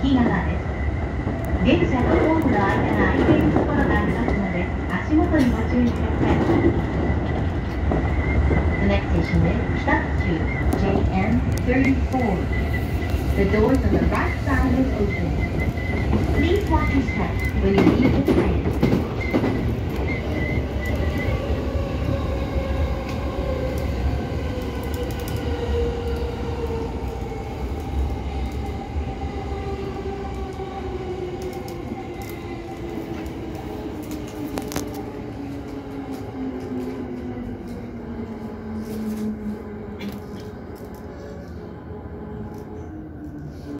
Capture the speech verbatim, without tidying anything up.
右側です。電車とホームの間が空いているところがありますので、足元にご注意ください。The next station is Kitakyū J N thirty-four. The doors on the right side is open. Please watch your step when you leave the train.